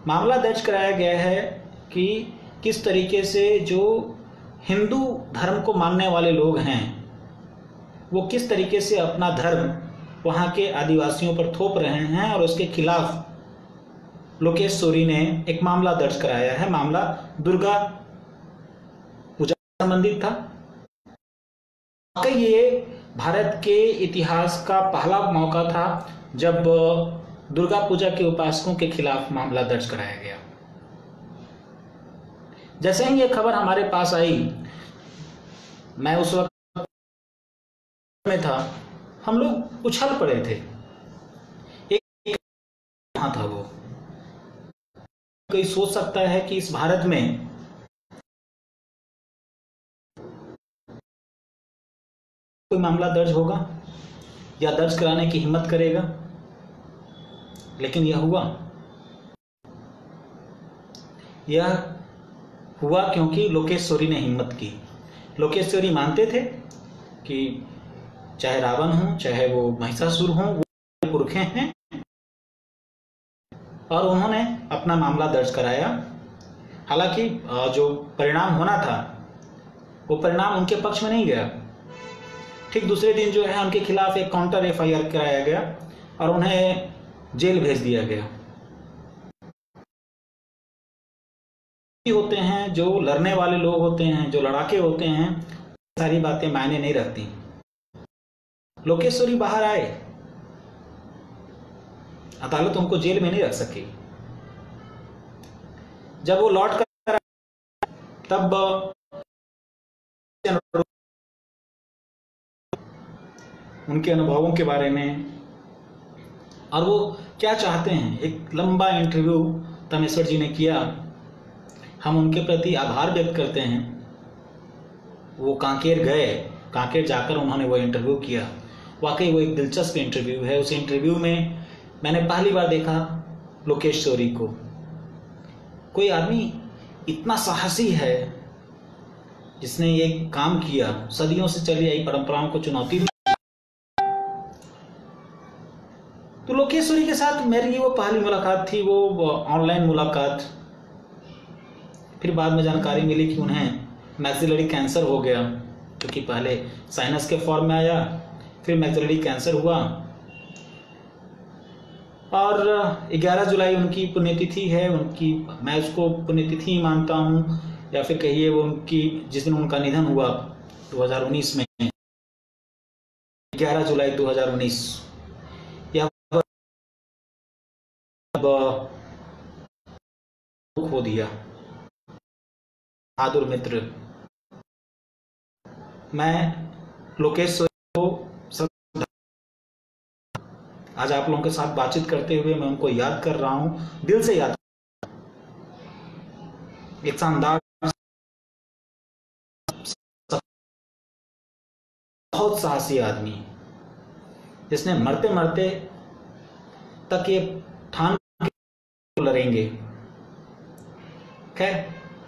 मामला दर्ज कराया गया है कि किस तरीके से जो हिंदू धर्म को मानने वाले लोग हैं वो किस तरीके से अपना धर्म वहाँ के आदिवासियों पर थोप रहे हैं, और उसके खिलाफ लोकेश सोरी ने एक मामला दर्ज कराया है। मामला दुर्गा पूजा से संबंधित था। वाकई ये भारत के इतिहास का पहला मौका था जब दुर्गा पूजा के उपासकों के खिलाफ मामला दर्ज कराया गया। जैसे ही ये खबर हमारे पास आई, मैं उस वक्त में था, हम लोग उछल पड़े थे। एक कहाँ था वो? कोई सोच सकता है कि इस भारत में कोई मामला दर्ज होगा या दर्ज कराने की हिम्मत करेगा, लेकिन यह हुआ क्योंकि लोकेश सोरी ने हिम्मत की। लोकेश सोरी मानते थे कि चाहे रावण हो, चाहे वो महिषासुर हो, वो पुरखे हैं, और उन्होंने अपना मामला दर्ज कराया। हालांकि जो परिणाम होना था वो परिणाम उनके पक्ष में नहीं गया। ठीक दूसरे दिन जो है उनके खिलाफ एक काउंटर एफआईआर कराया गया और उन्हें जेल भेज दिया गया। होते हैं जो लड़ने वाले लोग होते हैं, जो लड़ाके होते हैं, सारी बातें मायने नहीं रखती। लोकेश सोरी बाहर आए, अदालत उनको जेल में नहीं रख सकी। जब वो लौट कर तब उनके अनुभवों के बारे में और वो क्या चाहते हैं, एक लंबा इंटरव्यू तमेश्वर जी ने किया। हम उनके प्रति आभार व्यक्त करते हैं। वो कांकेर गए, कांकेर जाकर उन्होंने वो इंटरव्यू किया। वाकई वो एक दिलचस्प इंटरव्यू है। उस इंटरव्यू में मैंने पहली बार देखा लोकेश सोरी को। कोई आदमी इतना साहसी है जिसने ये काम किया, सदियों से चली आई परंपराओं को चुनौती दी। तो लोकेश सोरी के साथ मेरी वो पहली मुलाकात थी, वो ऑनलाइन मुलाकात। फिर बाद में जानकारी मिली कि उन्हें मैक्सिलरी कैंसर हो गया, क्योंकि पहले साइनस के फॉर्म में आया, फिर मैक्सिलरी कैंसर हुआ। और 11 जुलाई उनकी पुण्यतिथि है। उनकी, मैं उसको पुण्यतिथि ही मानता हूँ, या फिर कहिए वो उनकी, जिस दिन उनका निधन हुआ 2019 में, 11 जुलाई 2019, यह खो दिया। बहादुर मित्र, मैं लोकेश सोरी को आज आप लोगों के साथ बातचीत करते हुए मैं उनको याद कर रहा हूं, दिल से याद। एक शानदार, बहुत साहसी आदमी जिसने मरते मरते तक ये ठान लड़ेंगे। खैर,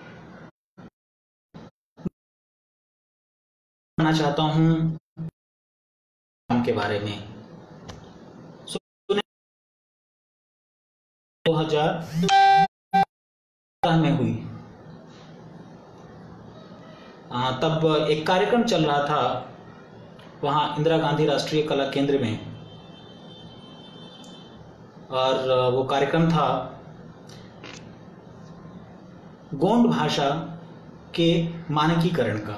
कहना चाहता हूं के बारे में। 2000 में हुई। तब एक कार्यक्रम चल रहा था वहाँ इंदिरा गांधी राष्ट्रीय कला केंद्र में, और वो कार्यक्रम था गोंड भाषा के मानकीकरण का।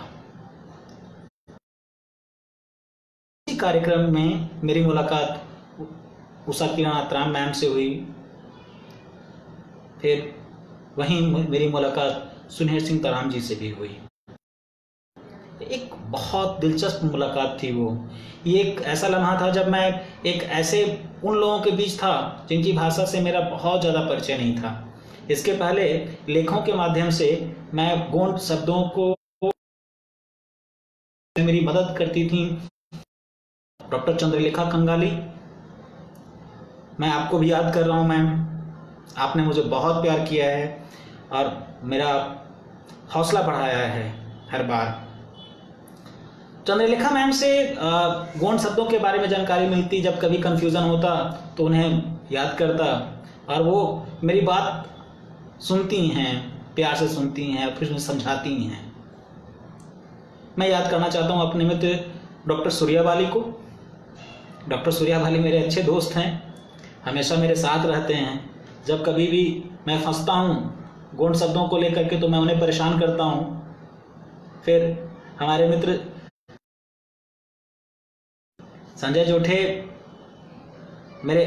इसी कार्यक्रम में मेरी मुलाकात उषा किरण आत्राम मैम से हुई। फिर वहीं मेरी मुलाकात सुनहर सिंह तराम जी से भी हुई। एक बहुत दिलचस्प मुलाकात थी वो। ये एक ऐसा लम्हा था जब मैं एक ऐसे उन लोगों के बीच था जिनकी भाषा से मेरा बहुत ज़्यादा परिचय नहीं था। इसके पहले लेखों के माध्यम से मैं गोंड शब्दों को, मेरी मदद करती थी डॉक्टर चंद्रलेखा कंगाली। मैं आपको भी याद कर रहा हूँ मैम, आपने मुझे बहुत प्यार किया है और मेरा हौसला बढ़ाया है हर बार। चंद्रलेखा मैम से गोंड शब्दों के बारे में जानकारी मिलती, जब कभी कंफ्यूजन होता तो उन्हें याद करता, और वो मेरी बात सुनती हैं, प्यार से सुनती हैं, फिर उन्हें समझाती हैं। मैं याद करना चाहता हूँ अपने मित्र डॉक्टर सूर्यावाली को। डॉक्टर सूर्यावाली मेरे अच्छे दोस्त हैं, हमेशा मेरे साथ रहते हैं। जब कभी भी मैं फंसता हूँ गौण शब्दों को लेकर के तो मैं उन्हें परेशान करता हूँ। फिर हमारे मित्र संजय जोठे मेरे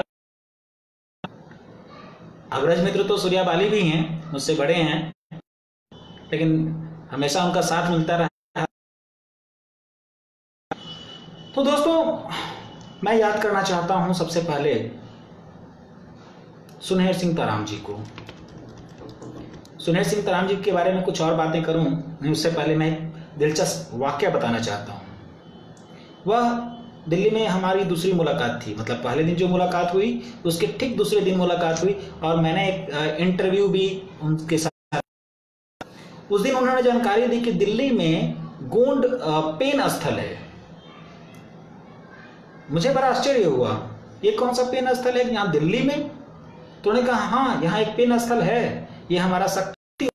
अग्रज मित्र तो सूर्यावाली भी हैं, मुझसे बड़े हैं, लेकिन हमेशा उनका साथ मिलता रहा। तो दोस्तों, मैं याद करना चाहता हूं सबसे पहले सुनहर सिंह ताराम जी को। सुनहर सिंह ताराम जी के बारे में कुछ और बातें करूं उससे पहले मैं एक दिलचस्प वाकया बताना चाहता हूं। वह दिल्ली में हमारी दूसरी मुलाकात थी, मतलब पहले दिन जो मुलाकात हुई उसके ठीक दूसरे दिन मुलाकात हुई और मैंने एक इंटरव्यू भी उनके साथ। उस दिन उन्होंने जानकारी दी कि दिल्ली में गोंड पेन स्थल है। मुझे बड़ा आश्चर्य हुआ, ये कौन सा पेन स्थल है यहाँ दिल्ली में? तो उन्होंने कहा हाँ, यहाँ एक पेन स्थल है, ये हमारा शक्ति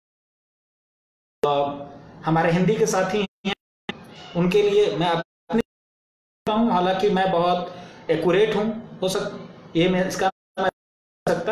हमारे हिंदी के साथी हैं, उनके लिए मैं हूं। हालांकि मैं बहुत एक्यूरेट हूं, हो सकता ये मैं इसका सकता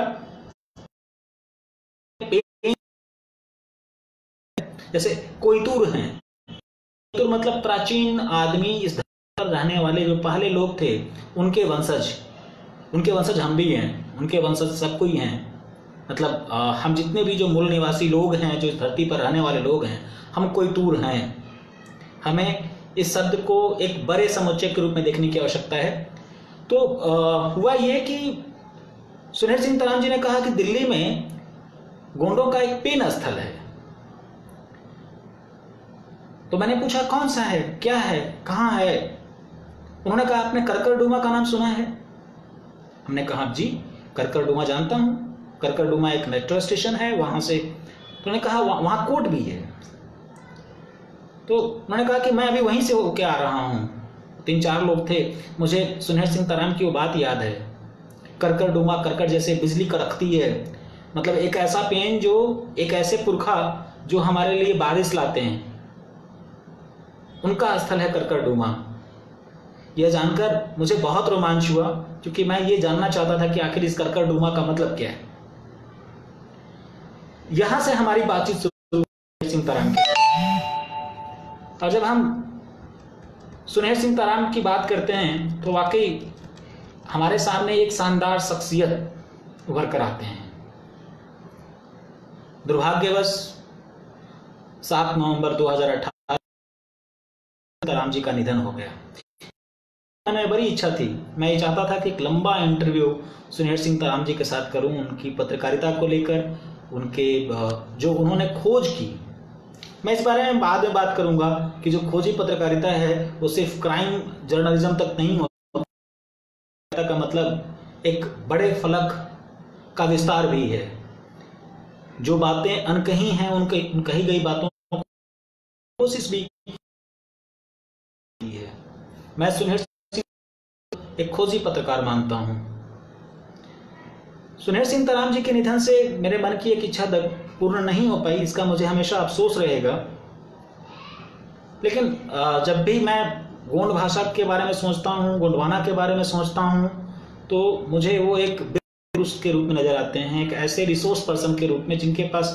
जैसे कोयतूर हैं। कोयतूर मतलब प्राचीन आदमी, इस धरती पर रहने वाले जो पहले लोग थे उनके वंशज हम भी हैं, उनके वंशज सब कोई हैं। मतलब हम जितने भी जो मूल निवासी लोग हैं, जो इस धरती पर रहने वाले लोग हैं, हम कोयतूर हैं। हमें इस शब्द को एक बड़े समुच्चय के रूप में देखने की आवश्यकता है। तो हुआ ये कि सुनहर सिंह ताराम जी ने कहा कि दिल्ली में गोंडों का एक पेन स्थल है। तो मैंने पूछा कौन सा है, क्या है, कहाँ है? उन्होंने कहा आपने करकरडुमा का नाम सुना है? हमने कहा जी करकरडुमा जानता हूँ, करकरडुमा एक मेट्रो स्टेशन है वहां से। तो उन्होंने कहा वहां कोर्ट भी है। तो उन्होंने कहा कि मैं अभी वहीं से होके आ रहा हूँ। 3-4 लोग थे। मुझे सुनहर सिंह ताराम की वो बात याद है, करकरडुमा, करकट जैसे बिजली कड़कती है, मतलब एक ऐसा पेन जो एक ऐसे पुरखा जो हमारे लिए बारिश लाते हैं, उनका स्थल है करकरडुमा। यह जानकर मुझे बहुत रोमांच हुआ, क्योंकि मैं ये जानना चाहता था कि आखिर इस करकरडुमा का मतलब क्या है। यहां से हमारी बातचीत सुनहर सिंह ताराम की। और जब हम सुनहर सिंह ताराम की बात करते हैं तो वाकई हमारे सामने एक शानदार शख्सियत उभर कर आते हैं। दुर्भाग्यवश 7 नवंबर 2018 ताराम जी का निधन हो गया। मैंने बड़ी इच्छा थी, मैं ये चाहता था कि एक लंबा इंटरव्यू सुनहर सिंह ताराम जी के साथ करूं, उनकी पत्रकारिता को लेकर, उनके जो उन्होंने खोज की। मैं इस बारे में बाद में बात करूंगा कि जो खोजी पत्रकारिता है वो सिर्फ क्राइम जर्नलिज्म तक नहीं होता, का मतलब एक बड़े फलक का विस्तार भी है। जो बातें अनकही हैं उनके कही गई बातों को कोशिश भी की है। मैं सुनहर सिंह एक खोजी पत्रकार मानता हूं। सुनहर सिंह ताराम जी के निधन से मेरे मन की एक इच्छा पूर्ण नहीं हो पाई, इसका मुझे हमेशा अफसोस रहेगा। लेकिन जब भी मैं गोंड भाषा के बारे में सोचता हूँ, गोंडवाना के बारे में सोचता हूँ, तो मुझे वो एक पुरुष के रूप में नजर आते हैं, एक ऐसे रिसोर्स पर्सन के रूप में जिनके पास,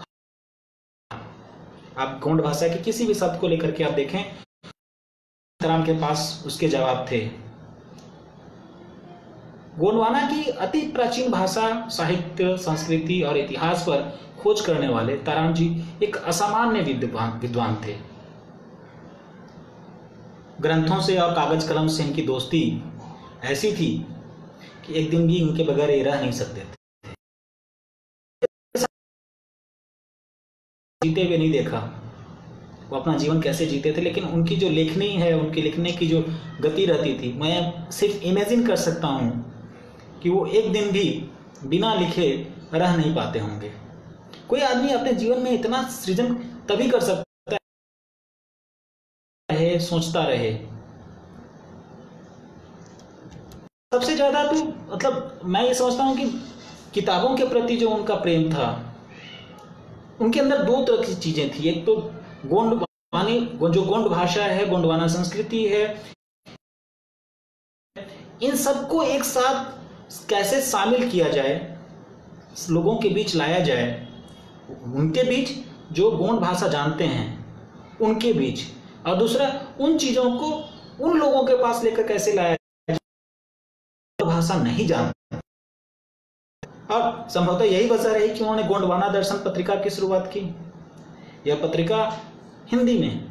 आप गोंड भाषा के किसी भी शब्द को लेकर के आप देखें, ताराम के पास उसके जवाब थे। गोंडवाना की अति प्राचीन भाषा, साहित्य, संस्कृति और इतिहास पर खोज करने वाले ताराम जी एक असामान्य विद्वान थे। ग्रंथों से और कागज कलम से इनकी दोस्ती ऐसी थी कि एक दिन भी इनके बगैर ये रह नहीं सकते थे। जीते हुए नहीं देखा वो अपना जीवन कैसे जीते थे, लेकिन उनकी जो लेखनी है, उनकी लिखने की जो गति रहती थी, मैं सिर्फ इमेजिन कर सकता हूँ कि वो एक दिन भी बिना लिखे रह नहीं पाते होंगे। कोई आदमी अपने जीवन में इतना सृजन तभी कर सकता है, सोचता रहे। सबसे ज्यादा तो मतलब मैं ये समझता हूँ कि किताबों के प्रति जो उनका प्रेम था, उनके अंदर दो तरह की चीजें थी। एक तो गोंडवानी, जो गोंड भाषा है, गोंडवाना संस्कृति है, इन सबको एक साथ कैसे शामिल किया जाए, लोगों के बीच लाया जाए, उनके बीच जो गोंड भाषा जानते हैं उनके बीच, और दूसरा उन चीजों को उन लोगों के पास लेकर कैसे लाया जाए जो भाषा नहीं जानते। और संभवतः यही वजह रही कि उन्होंने गोंडवाना दर्शन पत्रिका की शुरुआत की। यह पत्रिका हिंदी में,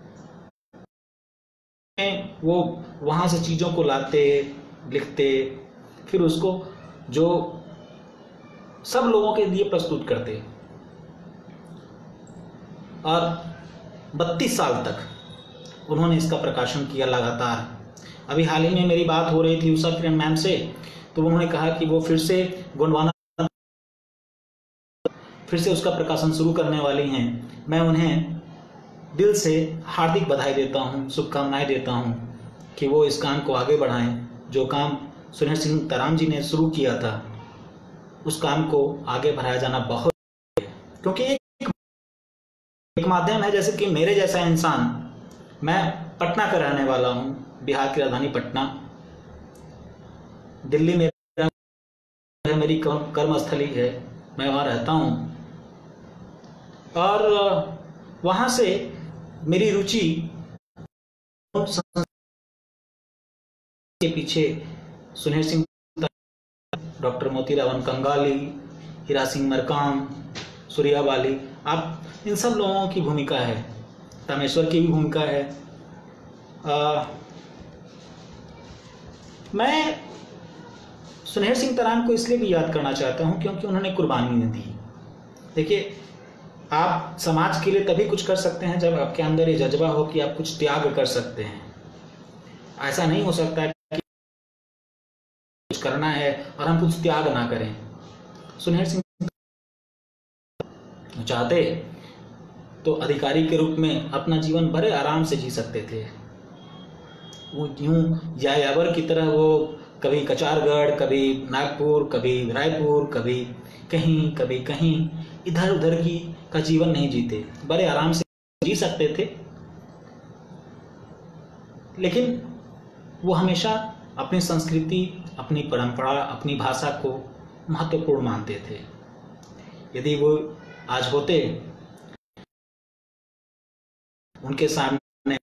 वो वहां से चीजों को लाते, लिखते, फिर उसको जो सब लोगों के लिए प्रस्तुत करते, और 32 साल तक उन्होंने इसका प्रकाशन किया लगातार। अभी हाल ही में मेरी बात हो रही थी उषा किरण मैम से, तो उन्होंने कहा कि वो फिर से गोंडवाना फिर से उसका प्रकाशन शुरू करने वाली हैं। मैं उन्हें दिल से हार्दिक बधाई देता हूं, शुभकामनाएं देता हूं कि वो इस काम को आगे बढ़ाएं। जो काम सुनेहर सिंह तराम जी ने शुरू किया था, उस काम को आगे बढ़ाया जाना बहुत है, क्योंकि एक माध्यम है। जैसे कि मेरे जैसा इंसान, मैं पटना का रहने वाला हूं, बिहार की राजधानी पटना, दिल्ली में मेरी कर्मस्थली है, मैं वहां रहता हूं, और वहां से मेरी रुचि के पीछे सुनेहर सिंह, डॉक्टर मोतीराम कंगाली, हीरा सिंह मरकाम, सूर्या बाली, आप इन सब लोगों की भूमिका है, रामेश्वर की भी भूमिका है। मैं सुनेहर सिंह तराम को इसलिए भी याद करना चाहता हूं क्योंकि उन्होंने कुर्बानी दी। देखिए, आप समाज के लिए तभी कुछ कर सकते हैं जब आपके अंदर ये जज्बा हो कि आप कुछ त्याग कर सकते हैं। ऐसा नहीं हो सकता है कि कुछ करना है और हम कुछ त्याग ना करें। सुनेहर सिंह चाहते तो अधिकारी के रूप में अपना जीवन बड़े आराम से जी सकते थे। वो यूं यायावर की तरह वो कभी कचारगढ़, कभी नागपुर, कभी रायपुर, कभी कहीं इधर उधर की का जीवन नहीं जीते, बड़े आराम से जी सकते थे। लेकिन वो हमेशा अपनी संस्कृति, अपनी परंपरा, अपनी भाषा को महत्वपूर्ण मानते थे। यदि वो आज होते, उनके सामने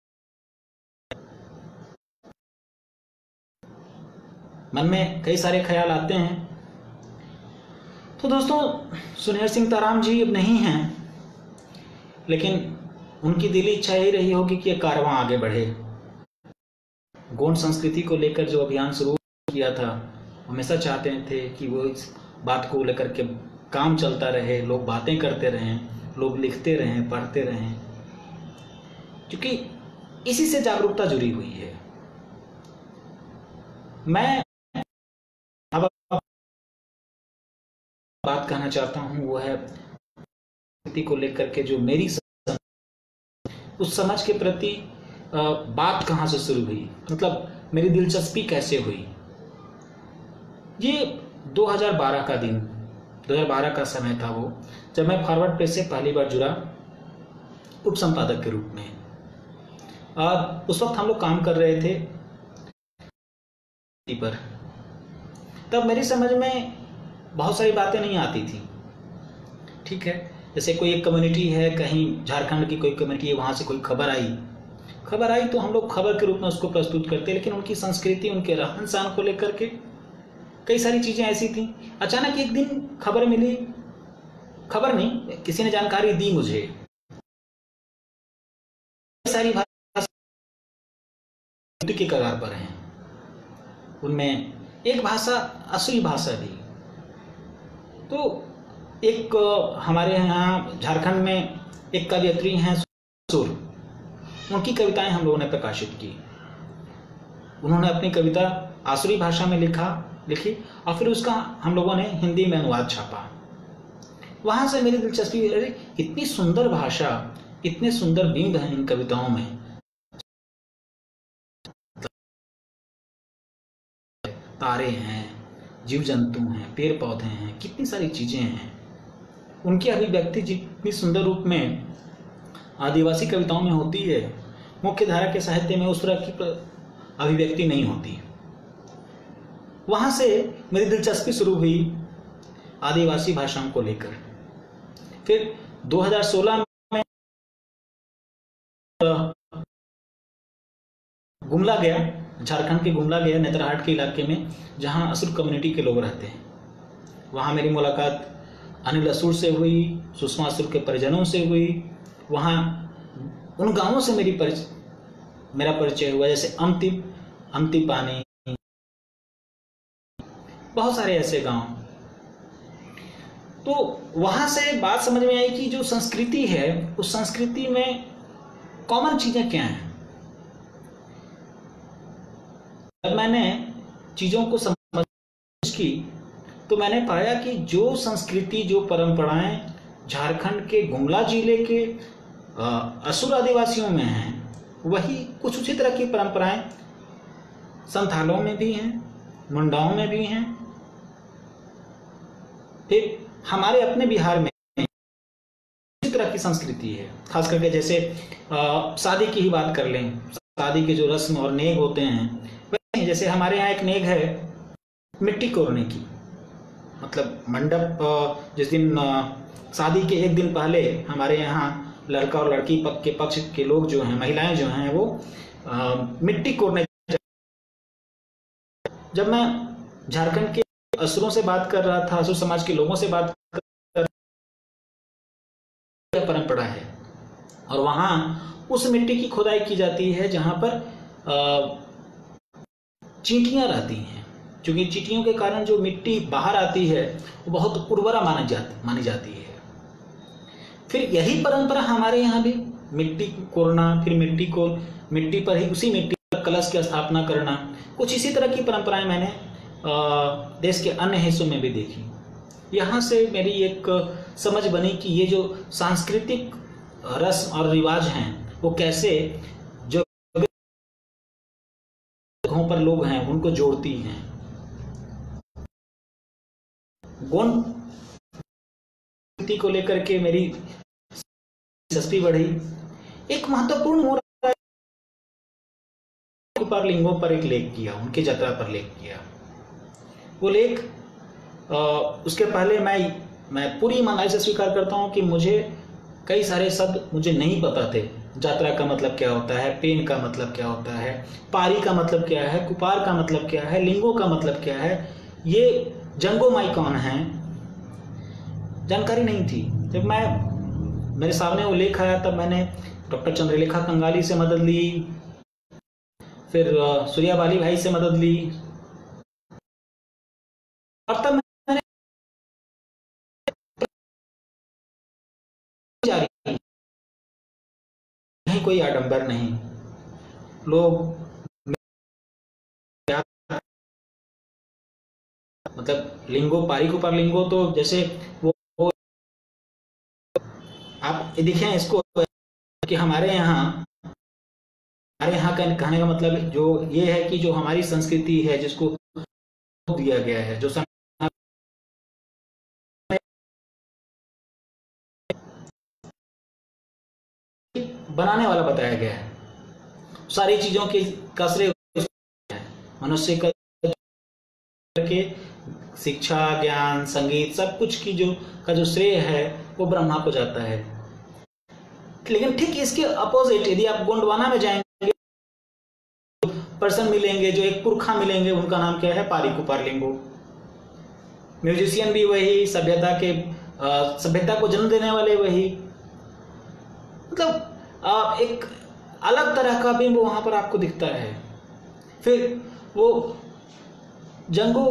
मन में कई सारे ख्याल आते हैं। तो दोस्तों, सुनेहर सिंह तराम जी अब नहीं हैं, लेकिन उनकी दिली इच्छा यही रही होगी कि यह कारवां आगे बढ़े। गोंड संस्कृति को लेकर जो अभियान शुरू किया था, हमेशा चाहते थे कि वो इस बात को लेकर के काम चलता रहे, लोग बातें करते रहें, लोग लिखते रहें, पढ़ते रहें, क्योंकि इसी से जागरूकता जुड़ी हुई है। मैं अब बात कहना चाहता हूं, वो है संस्कृति को लेकर के जो मेरी उस समझ के प्रति बात कहां से शुरू हुई, मतलब मेरी दिलचस्पी कैसे हुई। ये 2012 का दिन, 2012 का समय था वो, जब मैं फॉरवर्ड पेज से पहली बार जुड़ा उप संपादक के रूप में। और उस वक्त हम लोग काम कर रहे थे पर, तब मेरी समझ में बहुत सारी बातें नहीं आती थी। ठीक है, जैसे कोई एक कम्युनिटी है, कहीं झारखंड की कोई कम्युनिटी है, वहां से कोई खबर आई तो हम लोग खबर के रूप में उसको प्रस्तुत करते, लेकिन उनकी संस्कृति, उनके रहन सहन को लेकर के कई सारी चीजें ऐसी थी। अचानक एक दिन खबर मिली, खबर नहीं, किसी ने जानकारी दी मुझे, सारी भाषा के कगार पर हैं, उनमें एक भाषा असली भाषा भी। तो एक हमारे यहाँ झारखंड में एक कवयित्री हैं सुर, उनकी कविताएं हम लोगों ने प्रकाशित की। उन्होंने अपनी कविता आसुरी भाषा में लिखी और फिर उसका हम लोगों ने हिंदी में अनुवाद छापा। वहां से मेरी दिलचस्पी, अरे इतनी सुंदर भाषा, इतने सुंदर बिंब हैं इन कविताओं में, तारे हैं, जीव जंतु हैं, पेड़ पौधे हैं, कितनी सारी चीज़ें हैं, उनकी अभिव्यक्ति जितनी सुंदर रूप में आदिवासी कविताओं में होती है, मुख्य धारा के साहित्य में उस तरह की अभिव्यक्ति नहीं होती। वहाँ से मेरी दिलचस्पी शुरू हुई आदिवासी भाषाओं को लेकर। फिर 2016 में गुमला गया, झारखंड के गुमला गया, नेतरहाट के इलाके में, जहाँ असुर कम्युनिटी के लोग रहते हैं। वहाँ मेरी मुलाकात अनिल असुर से हुई, सुषमा असुर के परिजनों से हुई। वहाँ उन गांवों से मेरा परिचय हुआ, जैसे अमती पानी, बहुत सारे ऐसे गांव। तो वहां से बात समझ में आई कि जो संस्कृति है, उस संस्कृति में कॉमन चीजें क्या हैं। जब मैंने चीजों को समझ की तो मैंने पाया कि जो संस्कृति, जो परंपराएं झारखंड के गुमला जिले के असुर आदिवासियों में हैं, वही कुछ उसी तरह की परंपराएं संथालों में भी हैं, मुंडाओं में भी हैं। फिर हमारे अपने बिहार में इस तरह की संस्कृति है, खास करके जैसे शादी की ही बात कर लें। शादी के जो रस्म और नेग होते हैं, वैसे जैसे हमारे यहाँ एक नेग है मिट्टी कोरने की। मतलब मंडप, जिस दिन शादी के एक दिन पहले हमारे यहाँ लड़का और लड़की के पक्ष के लोग जो हैं, महिलाएं जो हैं, वो मिट्टी कोरने। जब मैं झारखंड के असुरों से बात कर रहा था, असुर समाज के लोगों से बात कर, परंपरा है, और वहां उस मिट्टी की खुदाई की जाती है जहां पर चींटियां रहती हैं। क्योंकि चींटियों के कारण जो मिट्टी बाहर आती है वो बहुत उर्वरा मानी जाती है। फिर यही परंपरा हमारे यहाँ भी, मिट्टी कोरना, फिर मिट्टी पर ही, उसी मिट्टी पर कलश की स्थापना करना, कुछ इसी तरह की परंपराएं मैंने देश के अन्य हिस्सों में भी देखी। यहाँ से मेरी एक समझ बनी कि ये जो सांस्कृतिक रस्म और रिवाज हैं, वो कैसे जो जगहों पर लोग हैं उनको जोड़ती हैं। गौंड को लेकर के मेरी दिलचस्पी बढ़ी। एक महत्वपूर्ण मोड़ पर लिंगों पर एक लेख किया, उनकी यात्रा पर लेख किया। वो लेख उसके पहले मैं पूरी ईमानदारी से स्वीकार करता हूं कि मुझे कई सारे शब्द मुझे नहीं पता थे। यात्रा का मतलब क्या होता है, पेन का मतलब क्या होता है, पारी का मतलब क्या है, कुपार का मतलब क्या है, लिंगों का मतलब क्या है, ये जंगो माई कौन है, जानकारी नहीं थी। जब मेरे सामने वो लेख आया तब मैंने डॉक्टर चंद्रलेखा कंगाली से मदद ली, फिर सूर्या बाली भाई से मदद ली, और तब मैंने जारी, नहीं कोई आडंबर नहीं, लोग मतलब लिंगो, पारी कुपार लिंगो, तो जैसे वो आप देखें इसको कि हमारे यहाँ का कहने का मतलब जो ये है कि जो हमारी संस्कृति है, जिसको दिया गया है, जो बनाने वाला बताया गया है, सारी चीजों का श्रेय मनुष्य के शिक्षा, ज्ञान, संगीत, सब कुछ की जो श्रेय है वो ब्रह्मा को जाता है। लेकिन ठीक इसके अपोजिट यदि आप गोंडवाना में जाएंगे, पर्सन मिलेंगे, जो एक पुरखा मिलेंगे, उनका नाम क्या है, पारी कुपार लिंगो। म्यूजिशियन भी वही, सभ्यता को जन्म देने वाले वही, मतलब एक अलग तरह का बिंब वहां पर आपको दिखता है। फिर वो जंगो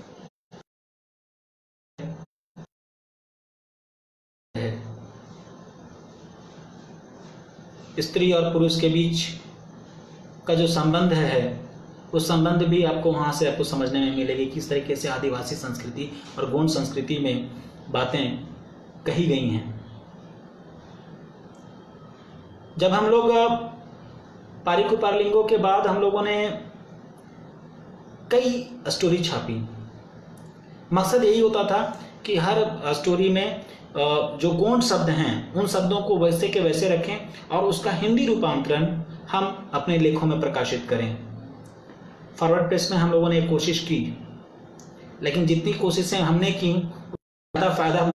स्त्री और पुरुष के बीच का जो संबंध है, उस संबंध भी आपको वहां से आपको समझने में मिलेगी, किस तरीके से आदिवासी संस्कृति और गोंड संस्कृति में बातें कही गई हैं। जब हम लोग पारी कुपार लिंगो के बाद हम लोगों ने कई स्टोरी छापी, मकसद यही होता था कि हर स्टोरी में जो गौण शब्द हैं उन शब्दों को वैसे के वैसे रखें और उसका हिंदी रूपांतरण हम अपने लेखों में प्रकाशित करें। फॉरवर्ड प्रेस में हम लोगों ने एक कोशिश की, लेकिन जितनी कोशिशें हमने की ज़्यादा फायदा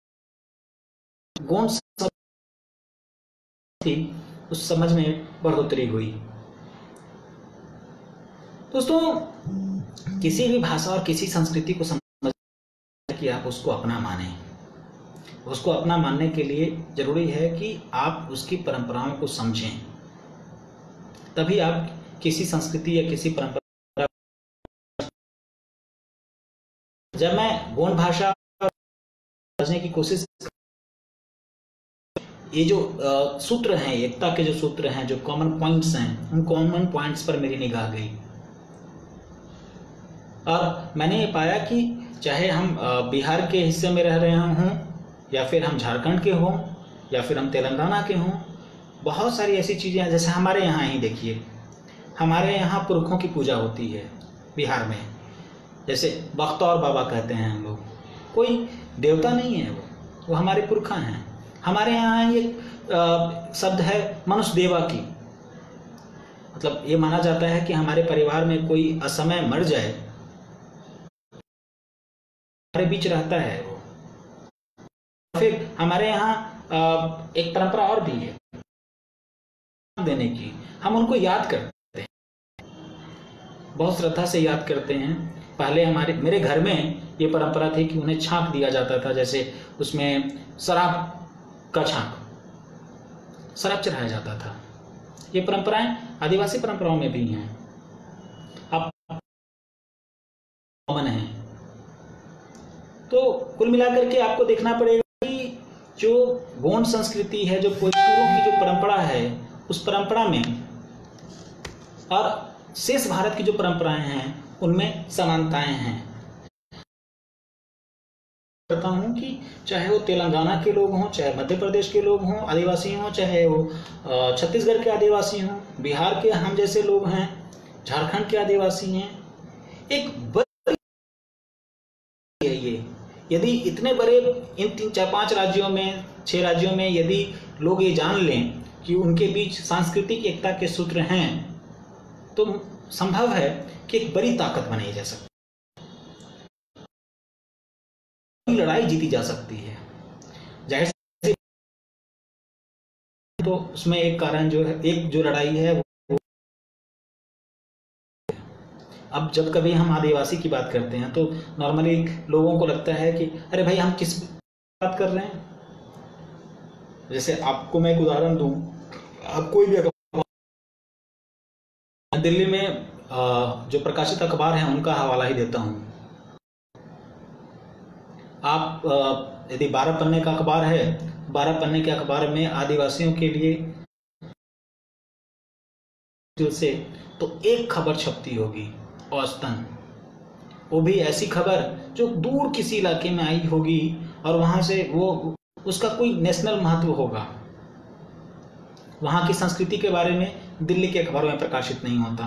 गौण शब्द थी उस समझ में बढ़ोतरी हुई। दोस्तों, किसी भी भाषा और किसी संस्कृति को समझ कि आप उसको अपना माने। उसको अपना मानने के लिए जरूरी है कि आप उसकी परंपराओं को समझें, तभी आप किसी संस्कृति या किसी परंपरा। जब मैं गौण भाषा समझने की कोशिश, ये जो सूत्र हैं, एकता के जो सूत्र हैं, जो कॉमन पॉइंट्स हैं, उन कॉमन पॉइंट्स पर मेरी निगाह गई और मैंने ये पाया कि चाहे हम बिहार के हिस्से में रह रहे हों या फिर हम झारखंड के हों या फिर हम तेलंगाना के हों, बहुत सारी ऐसी चीज़ें हैं। जैसे हमारे यहाँ ही देखिए, हमारे यहाँ पुरखों की पूजा होती है बिहार में, जैसे बख्तौर बाबा कहते हैं हम लोग। कोई देवता नहीं है, वो हमारे पुरखा हैं। हमारे यहाँ ये शब्द है मनुष्य देवा की, मतलब ये माना जाता है कि हमारे परिवार में कोई असमय मर जाए, हमारे बीच रहता है वो। फिर हमारे यहाँ एक परंपरा और भी है देने की, हम उनको याद करते हैं, बहुत श्रद्धा से याद करते हैं। पहले मेरे घर में ये परंपरा थी कि उन्हें छांक दिया जाता था, जैसे उसमें शराब का शराब चढ़ाया जाता था। ये परंपराएं आदिवासी परंपराओं में भी हैं, अब कॉमन है। तो कुल मिलाकर के आपको देखना पड़ेगा कि जो गौण संस्कृति है, जो कोयतुरों की जो परंपरा है, उस परंपरा में और शेष भारत की जो परंपराएं हैं उनमें समानताएं हैं। करता हूं कि चाहे वो तेलंगाना के लोग हों, चाहे मध्य प्रदेश के लोग हों, आदिवासी हों, चाहे वो छत्तीसगढ़ के आदिवासी हों, बिहार के हम जैसे लोग हैं, झारखंड के आदिवासी हैं, एक बड़ी है ये। यदि इतने बड़े इन 3, 4, 5 राज्यों में, 6 राज्यों में यदि लोग ये जान लें कि उनके बीच सांस्कृतिक एकता के सूत्र हैं, तो संभव है कि एक बड़ी ताकत बनाई जा सकती है, लड़ाई जीती जा सकती है। जाहिर सी तो उसमें एक कारण जो है, एक जो लड़ाई है वो, अब जब कभी हम आदिवासी की बात करते हैं तो नॉर्मली लोगों को लगता है कि अरे भाई हम किस बात कर रहे हैं। जैसे आपको मैं एक उदाहरण दूं, आप कोई भी दिल्ली में जो प्रकाशित अखबार हैं उनका हवाला ही देता हूं। आप यदि 12 पन्ने का अखबार है, 12 पन्ने के अखबार में आदिवासियों के लिए से तो एक खबर छपती होगी औसतन, वो भी ऐसी खबर जो दूर किसी इलाके में आई होगी और वहां से वो उसका कोई नेशनल महत्व होगा। वहां की संस्कृति के बारे में दिल्ली के अखबारों में प्रकाशित नहीं होता।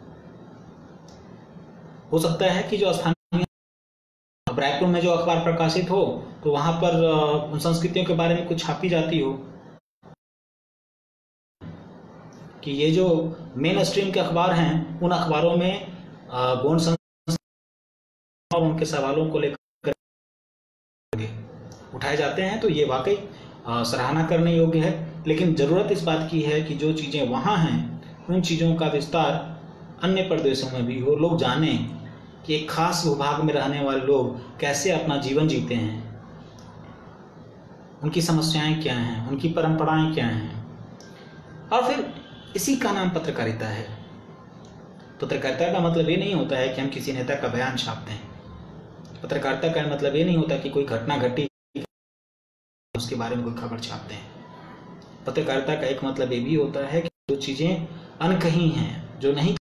हो सकता है कि जो स्थानीय रायपुर में जो अखबार प्रकाशित हो तो वहां पर उन संस्कृतियों के बारे में कुछ छापी जाती हो कि ये जो मेन स्ट्रीम के अखबार हैं उन अखबारों में गौण संस्कृति और उनके सवालों को लेकर उठाए जाते हैं, तो ये वाकई सराहना करने योग्य है। लेकिन जरूरत इस बात की है कि जो चीजें वहां हैं उन चीजों का विस्तार अन्य प्रदेशों में भी हो, लोग जानें कि एक खास भूभाग में रहने वाले लोग कैसे अपना जीवन जीते हैं, उनकी समस्याएं क्या हैं, उनकी परंपराएं क्या हैं। और फिर इसी का नाम पत्रकारिता है। पत्रकारिता का मतलब ये नहीं होता है कि हम किसी नेता का बयान छापते हैं। पत्रकारिता का मतलब ये नहीं होता कि कोई घटना घटी उसके बारे में कोई खबर छापते हैं। पत्रकारिता का एक मतलब ये भी होता है कि जो चीजें अनकही हैं, जो नहीं,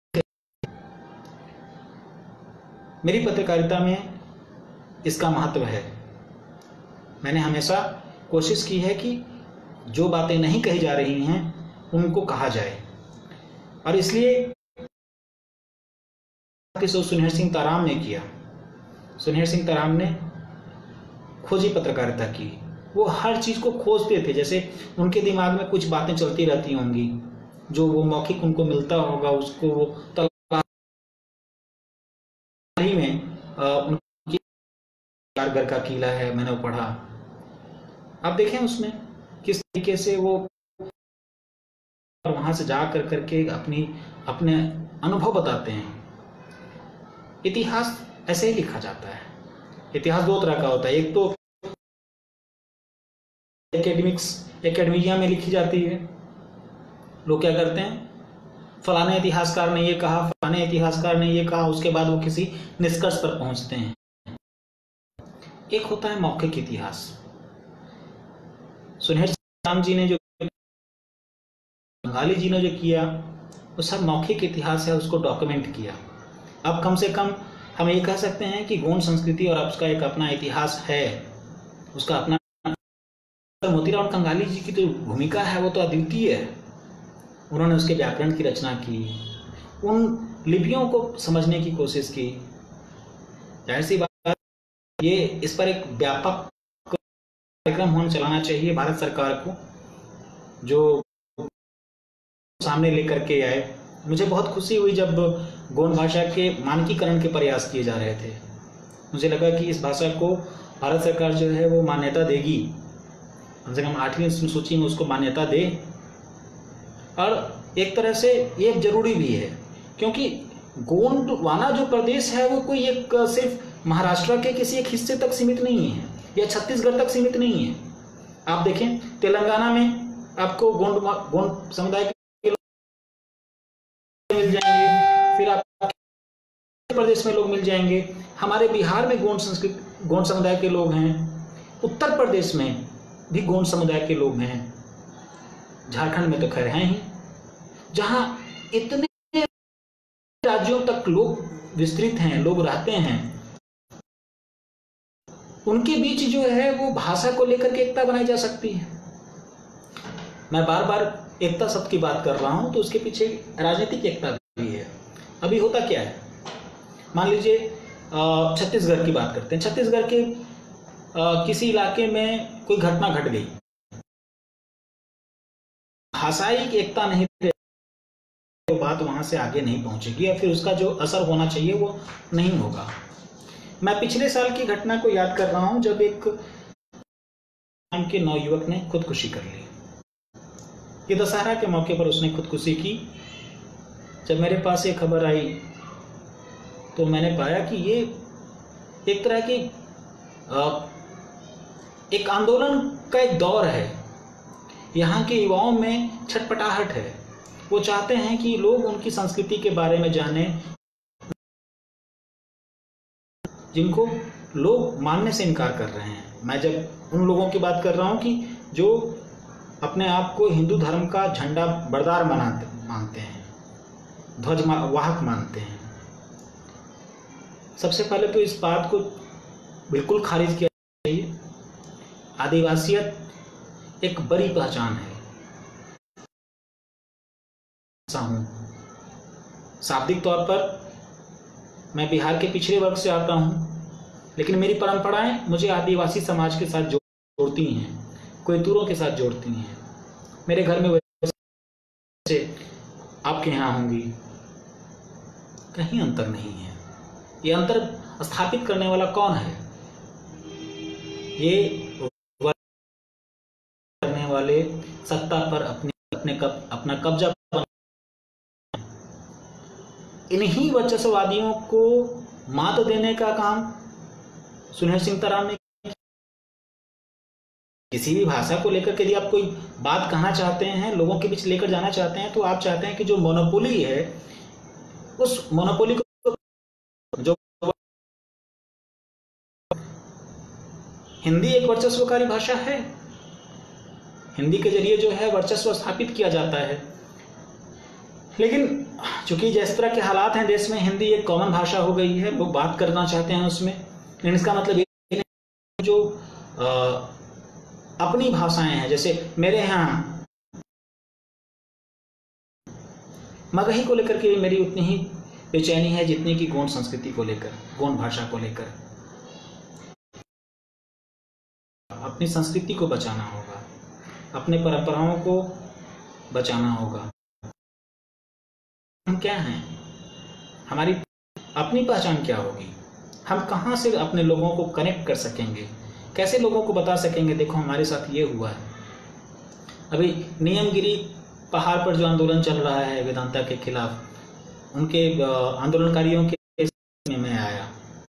मेरी पत्रकारिता में इसका महत्व है। मैंने हमेशा कोशिश की है कि जो बातें नहीं कही जा रही हैं उनको कहा जाए, और इसलिए सुनिहर सिंह ताराम ने किया। सुनहर सिंह तराम ने खोजी पत्रकारिता की। वो हर चीज को खोजते थे, जैसे उनके दिमाग में कुछ बातें चलती रहती होंगी, जो वो मौखिक उनको मिलता होगा, उसको वो तलाही में उनकी कारगर का किला है, मैंने वो पढ़ा। आप देखें उसमें किस तरीके से वो वहां से जा कर करके अपने अनुभव बताते हैं। इतिहास ऐसे ही लिखा जाता है। इतिहास दो तरह का होता है, एक तो एकेडमिया में लिखी जाती है। लोग क्या करते हैं, फलाने इतिहासकार ने ये कहा, फलाने इतिहासकार ने ये कहा, उसके बाद वो किसी निष्कर्ष पर पहुंचते हैं। एक होता है मौखिक इतिहास। सुनहर सिंह जी ने जो, बंगाली जी ने जो किया, वो सब मौखिक इतिहास है, उसको डॉक्यूमेंट किया। अब कम से कम हम ये कह सकते हैं कि गोंड संस्कृति और उसका एक अपना इतिहास है, उसका अपना। मोतीराम कंगाली जी की जो भूमिका है वो तो अद्वितीय है। उन्होंने उसके व्याकरण की रचना की, उन लिपियों को समझने की कोशिश की। जाहिर सी बात, ये इस पर एक व्यापक कार्यक्रम चलाना चाहिए भारत सरकार को, जो सामने लेकर के आए। मुझे बहुत खुशी हुई जब गोंड भाषा के मानकीकरण के प्रयास किए जा रहे थे। मुझे लगा कि इस भाषा को भारत सरकार जो है वो मान्यता देगी, कम से कम 8वीं सूची में उसको मान्यता दे। और एक तरह से ये जरूरी भी है, क्योंकि गोंडवाना जो प्रदेश है वो कोई एक सिर्फ महाराष्ट्र के किसी एक हिस्से तक सीमित नहीं है या छत्तीसगढ़ तक सीमित नहीं है। आप देखें, तेलंगाना में आपको गोंड समुदाय के लोग मिल जाएंगे, फिर आप प्रदेश में लोग मिल जाएंगे, हमारे बिहार में गोंड समुदाय के लोग हैं, उत्तर प्रदेश में भी गोंड समुदाय के लोग हैं, झारखंड में तो खैर हैं ही। जहां इतने राज्यों तक लोग विस्तृत हैं, लोग रहते हैं, उनके बीच जो है वो भाषा को लेकर के एकता बनाई जा सकती है। मैं बार बार एकता शब्द की बात कर रहा हूं, तो उसके पीछे राजनीतिक एकता भी है। अभी होता क्या है, मान लीजिए छत्तीसगढ़ की बात करते हैं। छत्तीसगढ़ के किसी इलाके में कोई घटना घट गई, भाषाई एकता नहीं रही, तो बात वहां से आगे नहीं पहुंचेगी या फिर उसका जो असर होना चाहिए वो नहीं होगा। मैं पिछले साल की घटना को याद कर रहा हूं, जब एक के नौयुवक ने खुदकुशी कर ली। ये दशहरा के मौके पर उसने खुदकुशी की। जब मेरे पास ये खबर आई तो मैंने पाया कि ये एक तरह की एक आंदोलन का एक दौर है। यहाँ के युवाओं में छटपटाहट है, वो चाहते हैं कि लोग उनकी संस्कृति के बारे में जानें, जिनको लोग मानने से इनकार कर रहे हैं। मैं जब उन लोगों की बात कर रहा हूं कि जो अपने आप को हिंदू धर्म का झंडा बरदार मानते हैं, ध्वज वाहक मानते हैं। सबसे पहले तो इस बात को बिल्कुल खारिज किया चाहिए। आदिवासियत एक बड़ी पहचान है। शाब्दिक तौर पर मैं बिहार के पिछड़े वर्ग से आता हूं, लेकिन मेरी परंपराएं मुझे आदिवासी समाज के साथ जोड़ती हैं, कोयतूरों के साथ जोड़ती हैं। मेरे घर में वैसे आपके यहाँ होंगी, कहीं अंतर नहीं है। ये अंतर स्थापित करने वाला कौन है? ये करने वाले सत्ता पर अपना कब्जा, इन्हीं वर्चस्ववादियों को मात देने का काम सुनहर सिंह तराम ने। किसी भी भाषा को लेकर के यदि आप कोई बात कहना चाहते हैं, लोगों के बीच लेकर जाना चाहते हैं, तो आप चाहते हैं कि जो मोनोपोली है, उस मोनोपोली को, जो हिंदी एक वर्चस्वकारी भाषा है, हिंदी के जरिए जो है वर्चस्व स्थापित किया जाता है। लेकिन चूंकि जिस तरह के हालात हैं देश में, हिंदी एक कॉमन भाषा हो गई है, लोग बात करना चाहते हैं उसमें। लेकिन इसका मतलब ये नहीं जो अपनी भाषाएं हैं, जैसे मेरे यहाँ मगही को लेकर के मेरी उतनी ही बेचैनी है जितनी कि गोंड संस्कृति को लेकर, गोंड भाषा को लेकर। अपनी संस्कृति को बचाना होगा, अपने परंपराओं को बचाना होगा। हम क्या हैं, हमारी अपनी पहचान क्या होगी, हम कहाँ से अपने लोगों को कनेक्ट कर सकेंगे, कैसे लोगों को बता सकेंगे देखो हमारे साथ ये हुआ है। अभी नियमगिरी पहाड़ पर जो आंदोलन चल रहा है वेदांता के खिलाफ, उनके आंदोलनकारियों के में मैं आया।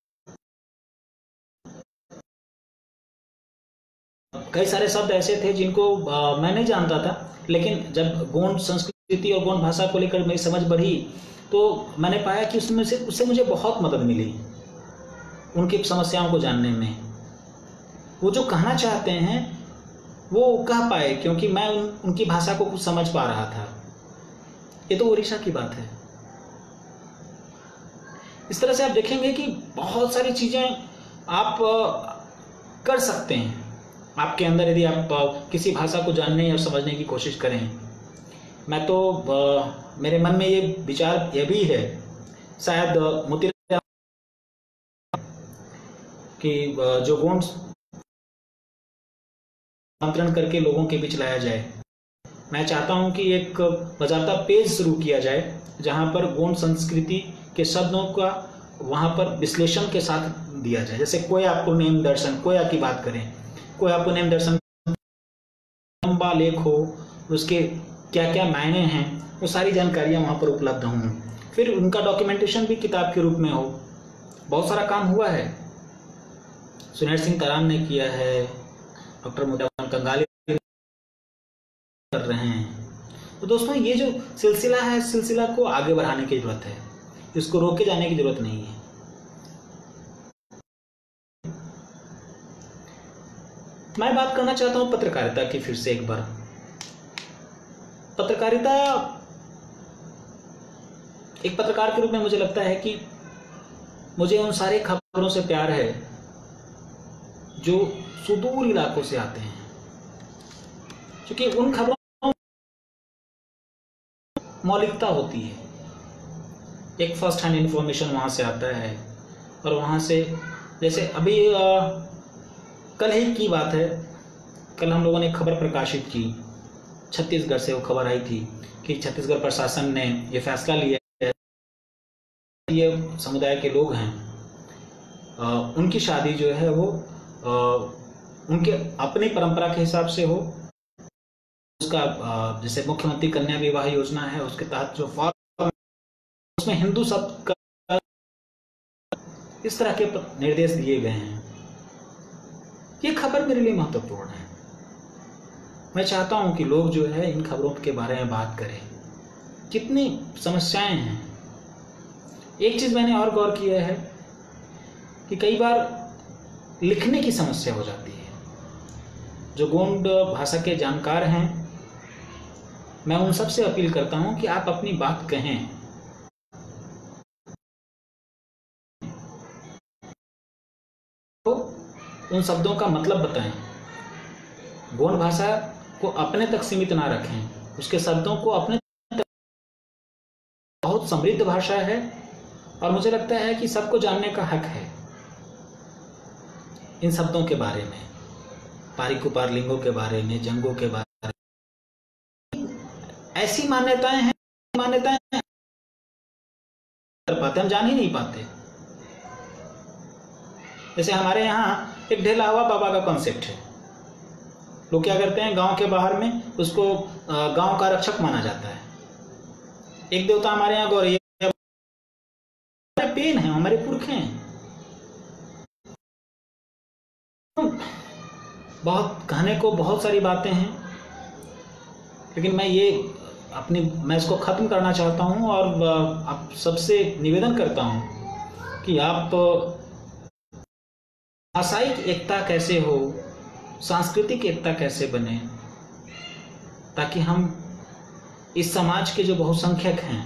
कई सारे शब्द ऐसे थे जिनको मैं नहीं जानता था, लेकिन जब गोंड संस्कृति और गोंड भाषा को लेकर मेरी समझ बढ़ी तो मैंने पाया कि उससे मुझे बहुत मदद मिली उनकी समस्याओं को जानने में। वो जो कहना चाहते हैं वो कह पाए, क्योंकि मैं उनकी भाषा को कुछ समझ पा रहा था। ये तो उड़ीसा की बात है। इस तरह से आप देखेंगे कि बहुत सारी चीजें आप कर सकते हैं आपके अंदर, यदि आप किसी भाषा को जानने और समझने की कोशिश करें। मैं तो मेरे मन में ये विचार ये भी है, शायद मोतीलाल कि जो गोंड आमंत्रण करके लोगों के बीच लाया जाए। मैं चाहता हूं कि एक बजाता पेज शुरू किया जाए जहां पर गोंड संस्कृति के शब्दों का वहां पर विश्लेषण के साथ दिया जाए। जैसे कोई आपको नेम दर्शन, कोया की बात करें, कोई आपको नेम दर्शन लंबा लेख हो, उसके क्या क्या मायने हैं, वो सारी जानकारियां वहां पर उपलब्ध हों। फिर उनका डॉक्यूमेंटेशन भी किताब के रूप में हो। बहुत सारा काम हुआ है, सुनेर सिंह तरान ने किया है, डॉक्टर मोटावन कंगाली कर रहे हैं। तो दोस्तों ये जो सिलसिला है, सिलसिला को आगे बढ़ाने की जरूरत है, इसको रोके जाने की जरूरत नहीं है। मैं बात करना चाहता हूं पत्रकारिता की फिर से एक बार। पत्रकारिता, एक पत्रकार के रूप में मुझे लगता है कि मुझे उन सारे खबरों से प्यार है जो सुदूर इलाकों से आते हैं, क्योंकि उन खबरों मौलिकता होती है। एक फर्स्ट हैंड इंफॉर्मेशन वहां से आता है, और वहां से जैसे अभी कल ही की बात है, कल हम लोगों ने खबर प्रकाशित की, छत्तीसगढ़ से वो खबर आई थी कि छत्तीसगढ़ प्रशासन ने ये फैसला लिया है, ये समुदाय के लोग हैं, उनकी शादी जो है वो उनके अपनी परंपरा के हिसाब से हो। उसका जैसे मुख्यमंत्री कन्या विवाह योजना है, उसके तहत जो फॉर्म, उसमें हिंदू शब्द का इस तरह के निर्देश दिए गए हैं। ये खबर मेरे लिए महत्वपूर्ण है। मैं चाहता हूं कि लोग जो है इन खबरों के बारे में बात करें। कितनी समस्याएं हैं। एक चीज मैंने और गौर किया है कि कई बार लिखने की समस्या हो जाती है। जो गोंड भाषा के जानकार हैं, मैं उन सब से अपील करता हूं कि आप अपनी बात कहें। तो उन शब्दों का मतलब बताएं। गोंड भाषा को अपने तक सीमित ना रखें, उसके शब्दों को अपने तक। बहुत समृद्ध भाषा है और मुझे लगता है कि सबको जानने का हक है इन शब्दों के बारे में, पारिकुपार लिंगों के बारे में, जंगों के बारे में। ऐसी मान्यताएं हैं कर पाते, हम जान ही नहीं पाते। जैसे हमारे यहाँ एक ढेला हुआ बाबा का कॉन्सेप्ट है। लोग क्या करते हैं, गांव के बाहर में उसको गांव का रक्षक माना जाता है। एक देवता हमारे यहाँ गौरैया, पेन है, हमारे पुरख हैं। बहुत कहने को बहुत सारी बातें हैं, लेकिन मैं इसको खत्म करना चाहता हूं और आप सबसे निवेदन करता हूं कि आप भाषायिक एकता कैसे हो, सांस्कृतिक एकता कैसे बने, ताकि हम इस समाज के जो बहुसंख्यक हैं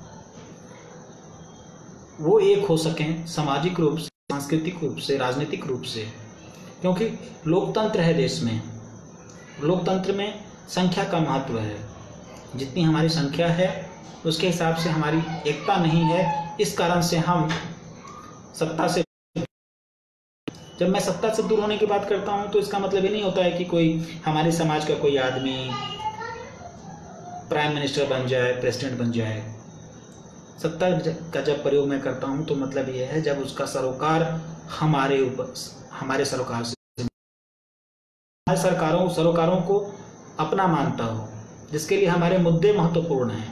वो एक हो सकें, सामाजिक रूप से, सांस्कृतिक रूप से, राजनीतिक रूप से। क्योंकि लोकतंत्र है देश में, लोकतंत्र में संख्या का महत्व है। जितनी हमारी संख्या है उसके हिसाब से हमारी एकता नहीं है। इस कारण से हम सत्ता से जब मैं सत्ता से दूर होने की बात करता हूं तो इसका मतलब ये नहीं होता है कि कोई हमारे समाज का कोई आदमी प्राइम मिनिस्टर बन जाए, प्रेसिडेंट बन जाए। सत्ता का जब प्रयोग मैं करता हूं तो मतलब यह है जब उसका सरोकार हमारे ऊपर, हमारे सरोकार से, हमारे सरोकारों को अपना मानता हो, जिसके लिए हमारे मुद्दे महत्वपूर्ण हैं।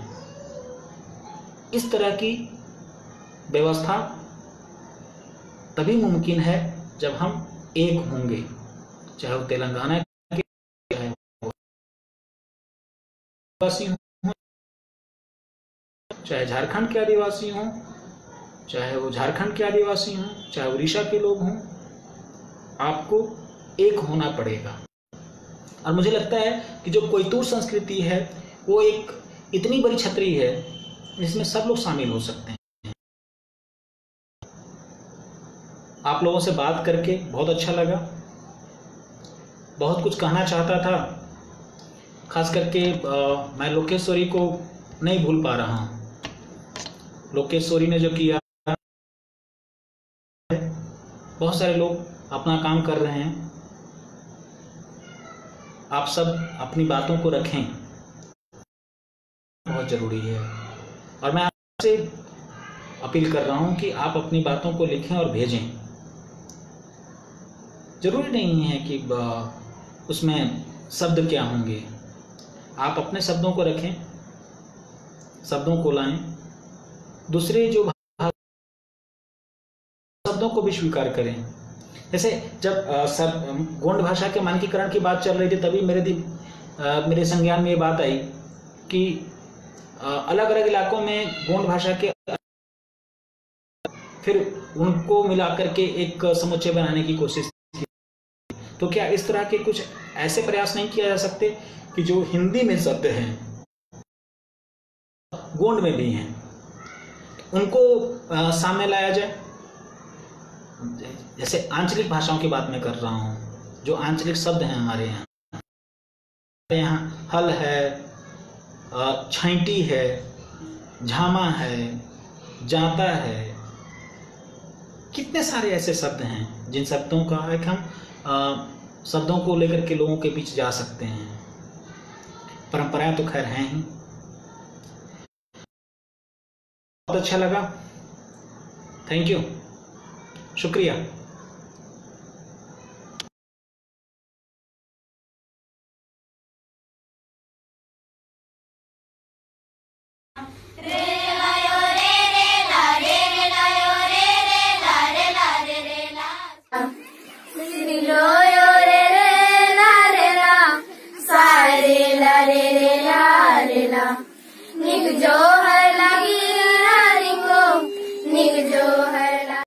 इस तरह की व्यवस्था तभी मुमकिन है जब हम एक होंगे, चाहे वो तेलंगाना के, चाहे वो आदिवासी हों, चाहे झारखंड के आदिवासी हों, चाहे वो झारखंड के आदिवासी हों, चाहे उड़ीसा के लोग हों, आपको एक होना पड़ेगा। और मुझे लगता है कि जो कोयतूर संस्कृति है वो एक इतनी बड़ी छतरी है जिसमें सब लोग शामिल हो सकते हैं। आप लोगों से बात करके बहुत अच्छा लगा। बहुत कुछ कहना चाहता था, खास करके मैं लोकेश्वरी को नहीं भूल पा रहा हूँ। लोकेश्वरी ने जो किया है, बहुत सारे लोग अपना काम कर रहे हैं। आप सब अपनी बातों को रखें, बहुत जरूरी है। और मैं आपसे अपील कर रहा हूं कि आप अपनी बातों को लिखें और भेजें। जरूरी नहीं है कि उसमें शब्द क्या होंगे, आप अपने शब्दों को रखें, शब्दों को लाएं, दूसरे जो शब्दों को भी स्वीकार करें। जैसे जब गोंड भाषा के मानकीकरण की बात चल रही थी तभी मेरे संज्ञान में ये बात आई कि अलग अलग इलाकों में गोंड भाषा के, फिर उनको मिलाकर के एक समुच्चय बनाने की कोशिश की। तो क्या इस तरह के कुछ ऐसे प्रयास नहीं किया जा सकते कि जो हिंदी में शब्द हैं गोंड में भी हैं, उनको सामने लाया जाए? जैसे आंचलिक भाषाओं की बात मैं कर रहा हूँ, जो आंचलिक शब्द हैं हमारे यहाँ हल है, छैंटी है, झामा है, जाता है, कितने सारे ऐसे शब्द हैं जिन शब्दों का एक हम शब्दों को लेकर के लोगों के बीच जा सकते हैं। परंपराएं तो खैर हैं ही। बहुत अच्छा लगा, थैंक यू, शुक्रिया। जो